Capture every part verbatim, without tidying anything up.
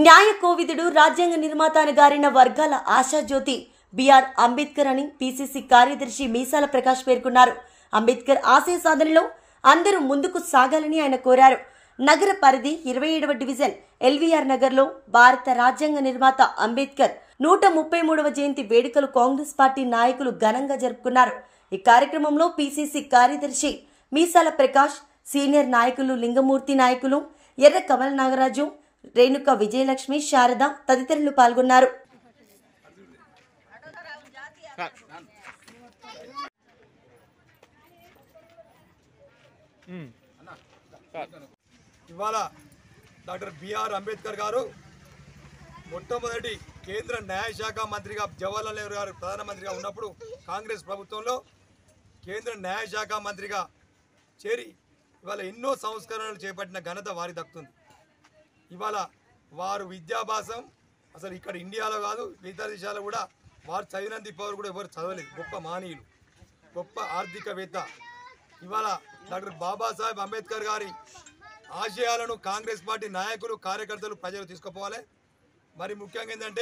న్యాయ కోవిదుడు రాజ్యాంగ నిర్మాత గారిన వర్గాల ఆశాజ్యోతి బిఆర్ అంబేద్కర్ అని పీసీసీ కార్యదర్శి మీసాల ప్రకాష్ పేర్కొన్నారు. అంబేద్కర్ ఆశయ సాధనలో అందరూ ముందుకు సాగాలని ఆయన కోరారు. నగర పరిధి ఇరవై ఏడవ డివిజన్ ఎల్వీఆర్ నగర్లో భారత రాజ్యాంగ నిర్మాత అంబేద్కర్ నూట ముప్పై మూడవ జయంతి వేడుకలు కాంగ్రెస్ పార్టీ నాయకులు ఘనంగా జరుపుకున్నారు. ఈ కార్యక్రమంలో పీసీసీ కార్యదర్శి మీసాల ప్రకాష్, సీనియర్ నాయకులు లింగమూర్తి నాయకులు, ఎర్ర కమల్ నాగరాజు, రేణుక విజయలక్ష్మి, శారద తదితరులు పాల్గొన్నారు. ఇవాళ డాక్టర్ బిఆర్ అంబేద్కర్ గారు మొట్టమొదటి కేంద్ర న్యాయశాఖ మంత్రిగా జవహర్లాల్ నెహ్రూ గారు ప్రధానమంత్రిగా ఉన్నప్పుడు కాంగ్రెస్ ప్రభుత్వంలో కేంద్ర న్యాయశాఖ మంత్రిగా చేరి ఇవాళ ఎన్నో సంస్కరణలు చేపట్టిన ఘనత వారి దక్కుతుంది. ఇవాళ వారు విద్యాభ్యాసం అసలు ఇక్కడ ఇండియాలో కాదు ఇతర దేశాల్లో కూడా వారు చదివినంత ఇప్పటివరకు కూడా ఎవరు చదవలేదు. గొప్ప మానీయులు, గొప్ప ఆర్థికవేత్త. ఇవాళ డాక్టర్ బాబాసాహెబ్ అంబేద్కర్ గారి ఆశయాలను కాంగ్రెస్ పార్టీ నాయకులు, కార్యకర్తలు ప్రజలు తీసుకుపోవాలి. మరి ముఖ్యంగా ఏంటంటే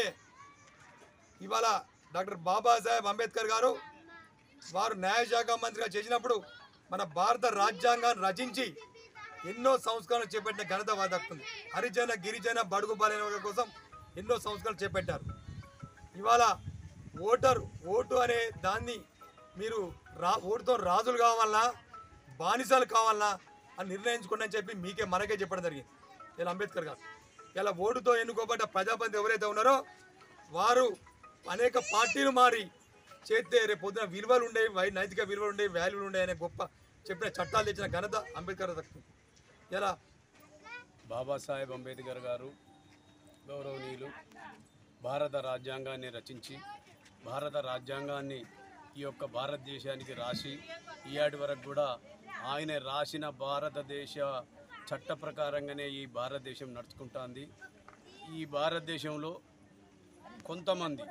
ఇవాళ డాక్టర్ బాబాసాహెబ్ అంబేద్కర్ గారు వారు న్యాయశాఖ మంత్రిగా చేసినప్పుడు మన భారత రాజ్యాంగాన్ని రచించి ఎన్నో సంస్కరణలు చేపట్టిన ఘనత వారి దక్కుతుంది. హరిజన, గిరిజన, బడుగు బలైన వర్గాల కోసం ఎన్నో సంస్కరణలు చేపట్టారు. ఇవాళ ఓటర్ ఓటు అనే దాన్ని మీరు రా ఓటుతో రాజులు కావాలన్నా బానిసలు కావాలన్నా అని నిర్ణయించుకోండి అని చెప్పి మీకే మనకే చెప్పడం జరిగింది ఇలా అంబేద్కర్ గారు. ఇలా ఓటుతో ఎన్నుకోబడ్డ ప్రజాపతి ఎవరైతే ఉన్నారో వారు అనేక పార్టీలు మారి చేస్తే రేపు పొద్దున విలువలు ఉండేవి, నైతిక విలువలు ఉండేవి, వాల్యూలు ఉండేవి అనే గొప్ప చెప్పిన చట్టాలు తెచ్చిన ఘనత అంబేద్కర్ దక్కుతుంది. ఇలా బాబాసాహెబ్ అంబేద్కర్ గారు గౌరవనీయులు భారత రాజ్యాంగాన్ని రచించి భారత రాజ్యాంగాన్ని ఈ యొక్క భారతదేశానికి రాసి ఈయాటి వరకు కూడా ఆయన రాసిన భారతదేశ చట్ట ప్రకారంగానే ఈ భారతదేశం నడుచుకుంటుంది. ఈ భారతదేశంలో కొంతమంది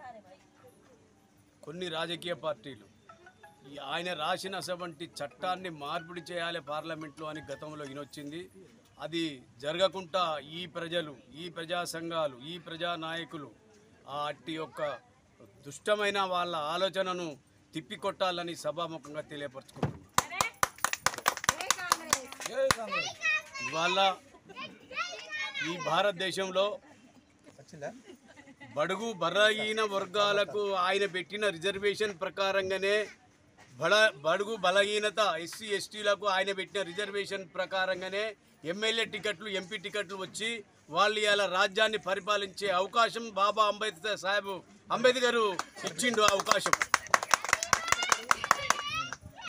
కొన్ని రాజకీయ పార్టీలు ఈ ఆయన రాసిన అటువంటి చట్టాన్ని మార్పిడి చేయాలి పార్లమెంట్లో అని గతంలో ఇనొచ్చింది. అది జరగకుండా ఈ ప్రజలు, ఈ ప్రజా సంఘాలు, ఈ ప్రజా నాయకులు ఆ అట్టి యొక్క దుష్టమైన వాళ్ళ ఆలోచనను తిప్పికొట్టాలని సభాముఖంగా తెలియపరచుకుంటున్నారు. ఇవాళ ఈ భారతదేశంలో బడుగు బలహీన వర్గాలకు ఆయన పెట్టిన రిజర్వేషన్ ప్రకారంగానే బడ బడుగు బలహీనత ఎస్సీ ఎస్టీలకు ఆయన పెట్టిన రిజర్వేషన్ ప్రకారంగానే ఎమ్మెల్యే టికెట్లు, ఎంపీ టికెట్లు వచ్చి వాళ్ళు ఇలా రాజ్యాన్ని పరిపాలించే అవకాశం బాబా అంబేద్కర్ సాహెబ్ అంబేద్కర్ ఇచ్చిండు అవకాశం.